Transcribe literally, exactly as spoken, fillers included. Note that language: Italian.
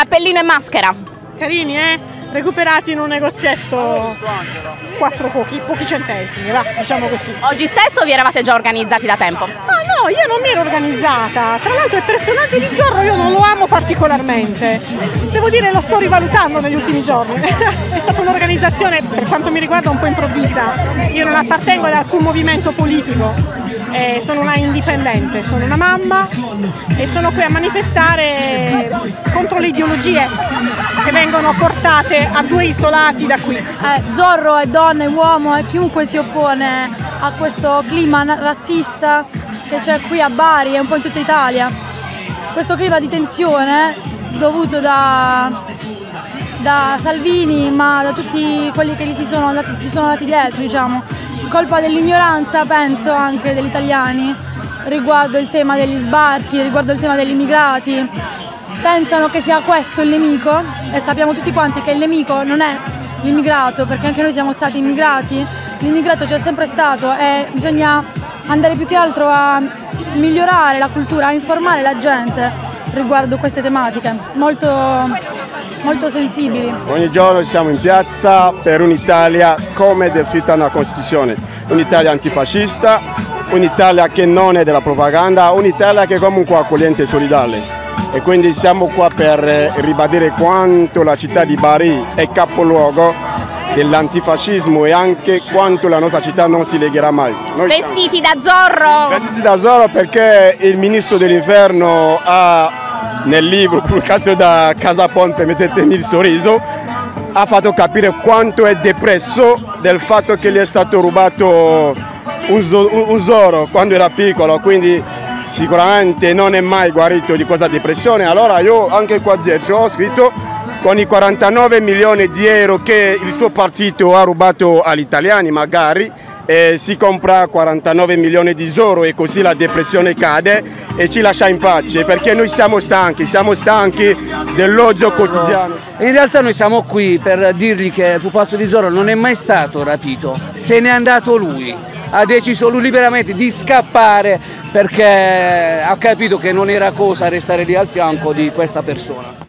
cappellino e maschera. Carini, eh? Recuperati in un negozietto quattro pochi, pochi centesimi, va, diciamo così. Oggi stesso o vi eravate già organizzati da tempo? Ma no, io non mi ero organizzata. Tra l'altro il personaggio di Zorro io non lo amo particolarmente. Devo dire lo sto rivalutando negli ultimi giorni. È stata un'organizzazione, per quanto mi riguarda, un po' improvvisa. Io non appartengo ad alcun movimento politico. Eh, sono una indipendente, sono una mamma e sono qui a manifestare contro le ideologie che vengono portate a due isolati da qui. Eh, Zorro è donna, è uomo, è chiunque si oppone a questo clima razzista che c'è qui a Bari e un po' in tutta Italia. Questo clima di tensione dovuto da, da Salvini, ma da tutti quelli che gli si sono andati, gli sono andati dietro, diciamo. Colpa dell'ignoranza, penso, anche degli italiani riguardo il tema degli sbarchi, riguardo il tema degli immigrati. Pensano che sia questo il nemico e sappiamo tutti quanti che il nemico non è l'immigrato, perché anche noi siamo stati immigrati, l'immigrato c'è sempre stato e bisogna andare più che altro a migliorare la cultura, a informare la gente riguardo queste tematiche molto, molto sensibili. Ogni giorno siamo in piazza per un'Italia come descritta nella Costituzione, un'Italia antifascista, un'Italia che non è della propaganda, un'Italia che è comunque accogliente e solidale. E quindi siamo qua per ribadire quanto la città di Bari è capoluogo dell'antifascismo e anche quanto la nostra città non si legherà mai. Noi Vestiti da Zorro! Vestiti da Zorro perché il ministro dell'Inferno ha, nel libro pubblicato da Casa Ponte, mettetemi il sorriso, ha fatto capire quanto è depresso del fatto che gli è stato rubato un, zo un Zorro quando era piccolo, quindi sicuramente non è mai guarito di questa depressione. Allora io anche qua dietro ho scritto: con i quarantanove milioni di euro che il suo partito ha rubato agli italiani magari, eh, si compra quarantanove milioni di Zorro e così la depressione cade e ci lascia in pace, perché noi siamo stanchi, siamo stanchi dell'odio quotidiano. In realtà noi siamo qui per dirgli che il pupazzo di Zorro non è mai stato rapito, se n'è andato lui. Ha deciso lui liberamente di scappare perché ha capito che non era cosa restare lì al fianco di questa persona.